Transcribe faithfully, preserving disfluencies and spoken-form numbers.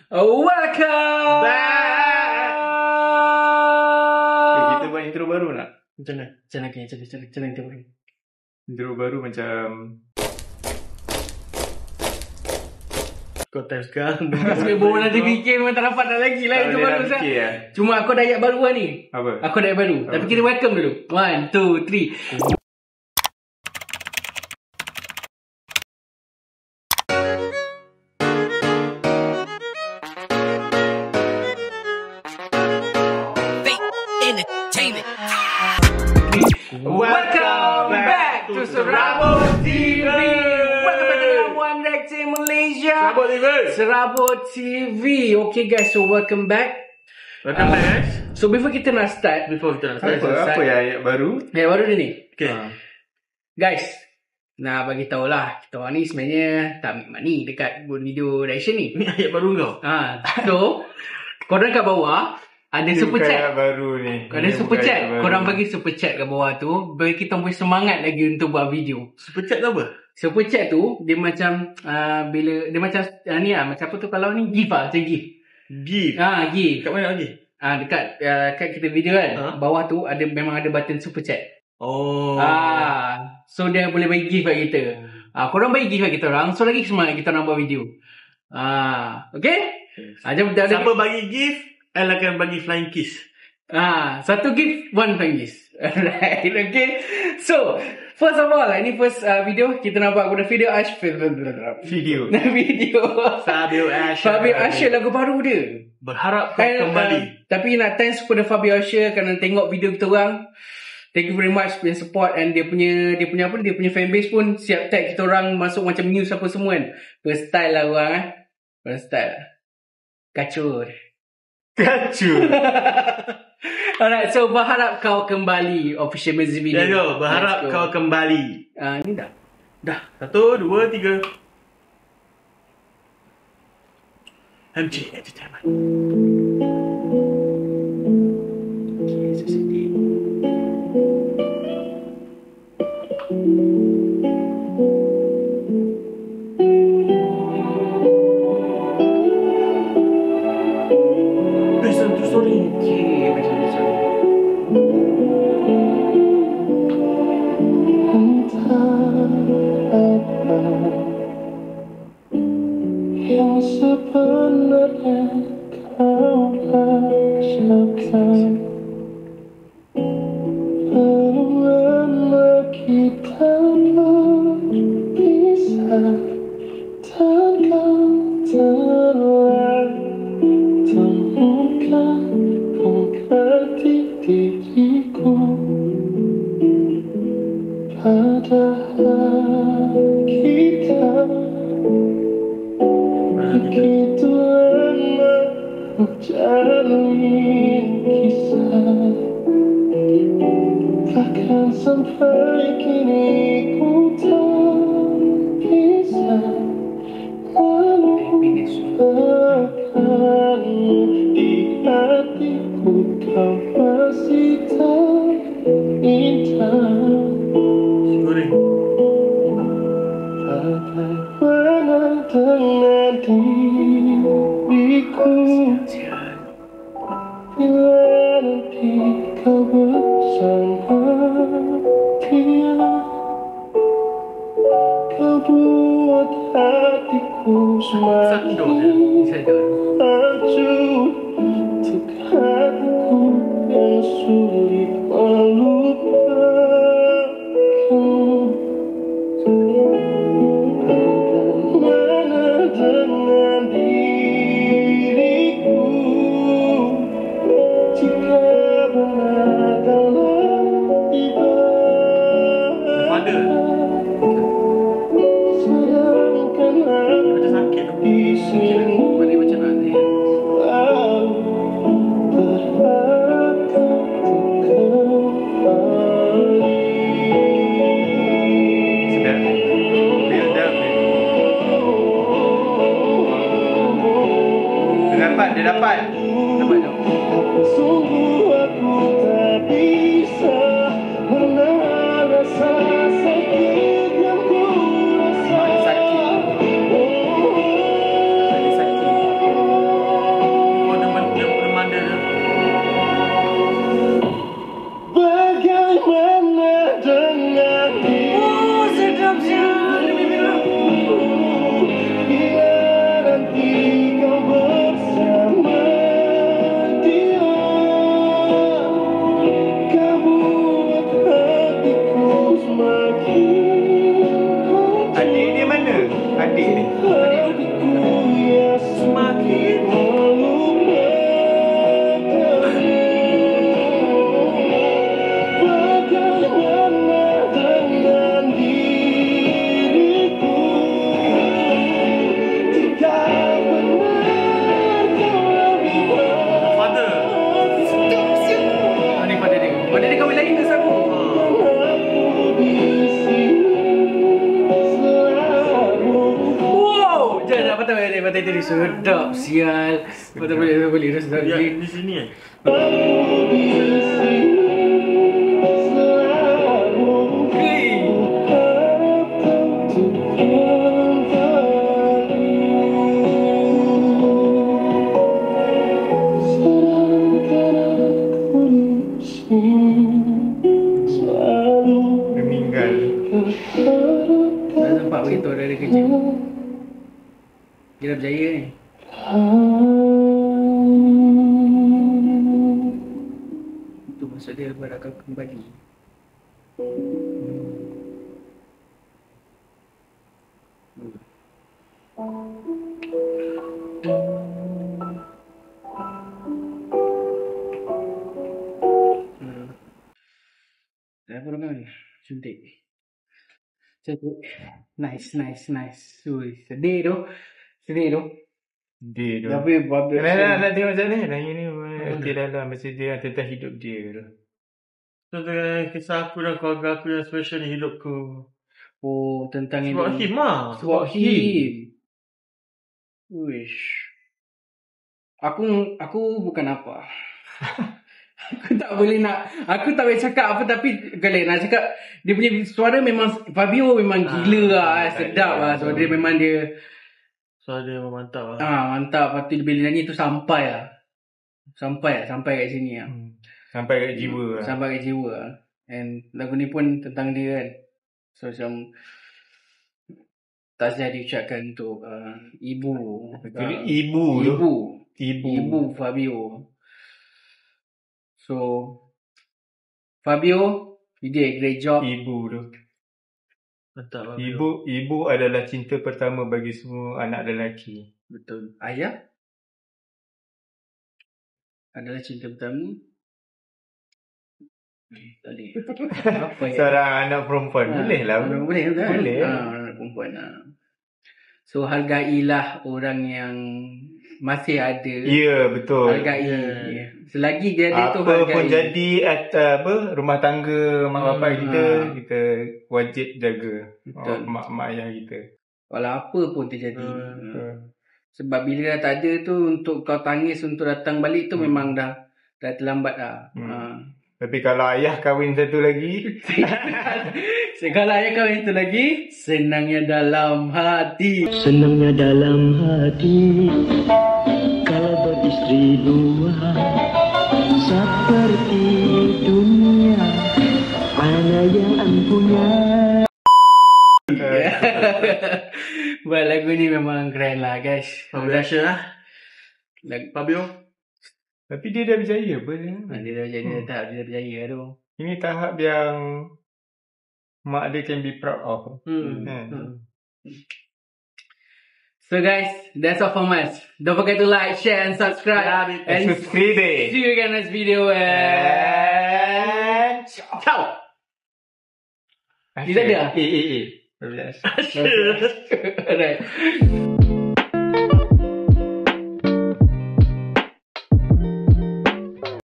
Welcome back. Eh, kita buat intro baru nak? Macam mana? Macam mana? Macam mana? Macam mana intro baru? Intro baru macam kau tahu sekarang Sebenarnya baru nanti fikir memang tak dapat nak lagi lah intro baru sah. Lah. Cuma aku ada ayat baru lah ni. Apa? Aku ada ayat baru. Apa? Tapi kita welcome dulu. One, two, three. Welcome back to Serabut T V. Welcome back to Labuan Reacting Malaysia. Serabut T V. Serabut T V. Okay guys, so welcome back. Welcome back guys. So before kita nak start, before kita nak start, Apa, apa yang ayat baru? Ayat baru dia ni. Okay. Uh, guys, nak bagi tahulah kita orang ni sebenarnya tak ambil money dekat buat video reaction ni. Ni ayat baru kau? Ha, so korang kat bawah ada Ni super bukan chat. ayat baru ni. Ada Ni super bukan chat. ayat baru. Korang bagi super chat kat bawah tu bagi kita punya semangat lagi untuk buat video. Super chat tu apa? Super chat tu dia macam uh, bila dia macam uh, ni lah, macam apa tu kalau ni gift lah, macam gift. Gift. Ah, gift. Kat mana lagi? Ah, dekat uh, kat kita video kan. Ha? Bawah tu ada memang ada button super chat. Oh. Ah, so dia boleh bagi gift kat kita. Ah, korang bagi gift kat kita orang, so lagi semangat kita nak buat video. Ah, okey? Ah, jom kita ada. Siapa bagi gift, I'll akan bagi flying kiss. Ah, satu gift, one fingers. Alright, okay. So, first of all, ini first uh, video kita nak buat kepada video Ash Video. video Fabio Asher. Fabio Asher lagu baru dia. Berharap kau And, kembali. Uh, tapi nak thanks kepada Fabio Asher kerana tengok video kita orang. Thank you very much for your support, and dia punya dia punya apa dia punya fanbase pun siap tag kita orang masuk macam news apa semua kan. First style lah orang eh. First style. Kacur. Kacau. Alright, so berharap kau kembali official music video. Ya go, berharap Let's go. kau kembali. Ah, ni dah. Dah. Satu, dua, tiga. M J Entertainment. Okay, so sedih. Based on true story. Okay, macam ni sorry. Yang sebenarnya kau rasakan, belum lama kita berpisah, dan kau telah temukan pengganti diriku. Padahal kita begitu lama menjalin kisah, bahkan sampai kini ku tak bisa melupakanmu. Di hatiku kau masih terindah. Goreng. Bagaimana dengan diriku bila nanti kau bersama dia? Kau buat hatiku semakin hancur, untuk hatiku yang sulit melupakanmu. Bagaimana dengan diriku jika benar telah tiba? Father. Sedangkan aku Macam sakit. di sini Mana macam mana ni? selalu berharap kau kembali. Sedap. Build up ni. Dia dapat, dia dapat. Dapat tak? Sungguh aku tak bisa menahan rasa sakit yang ku rasa. Ada sakit. Ada sakit. sedap sial. Betul boleh boleh dah sedap. Ya, di sini kan. Meninggal. Dah nampak begitu dah ada kerja. Dia dah berjaya ni. Itu maksud dia bakal kembali. Hmm. Dah apa orang ni? Suntik. Suntik. Nice, nice, nice. Ui, sedih tu. Sedih tu. Dia tu. Tapi babi. Nak nak nak tengok macam ni. Nah ini okey dah lah masa dia tentang hidup dia tu. Tentang kisah aku dan keluarga aku yang special di hidupku. Oh, tentang Sebab ini. him lah. Sebab him. Wish. Aku aku bukan apa. Aku tak boleh nak, aku tak boleh cakap apa, tapi kalau nak cakap dia punya suara memang Fabio memang gila lah, Ah, sedap ya, lah. So dia memang dia So dia memang mantap lah. ah mantap. Lepas tu bila nyanyi tu sampai lah. Sampai lah, sampai kat sini lah. Hmm. Sampai kat jiwa lah. Sampai kat jiwa lah. And lagu ni pun tentang dia kan. So macam tak saja diucapkan untuk uh, ibu. Betul, uh, ibu tu. Ibu. Ibu. Ibu Fabio. So Fabio, you did a great job. Ibu tu. Mantap lah. Ibu ibu adalah cinta pertama bagi semua anak lelaki. Betul. Ayah adalah cinta pertama. Hmm, tak boleh. Apa ya? Seorang anak perempuan. Ah, Boleh lah. Boleh, boleh kan? Boleh. Ah, anak perempuan lah. So hargailah orang yang masih ada. Ya, betul. Hargai. Yeah. Yeah. Selagi dia ada tu Apa hargai. pun jadi at, apa rumah tangga mak bapak Hmm, kita, ah. kita wajib jaga. Betul. Oh, mak mak ayah kita. Walau apa pun terjadi. Hmm, Betul. Sebab bila dah tak ada tu, untuk kau tangis untuk datang balik tu Hmm. memang dah dah terlambat dah. Hmm. Ha. Tapi kalau ayah kahwin satu lagi, Segala ayah kau itu lagi senangnya dalam hati. Senangnya dalam hati kalau beristri dua, seperti dunia mana yang punya. Buat lagu ni memang keren lah guys. Biasa lah. Lagu, Fabio. tapi dia dah berjaya apa dia? ha, dia dah jadi Hmm. tahap dia dah berjaya tu. Ini tahap yang mak dia can be proud of. Hmm. Hmm. Hmm. So guys, that's all from us. Don't forget to like, share and subscribe. Yeah, and subscribe. see you again next video. And ciao. Ni tak ada? Eh, eh, eh. Alright.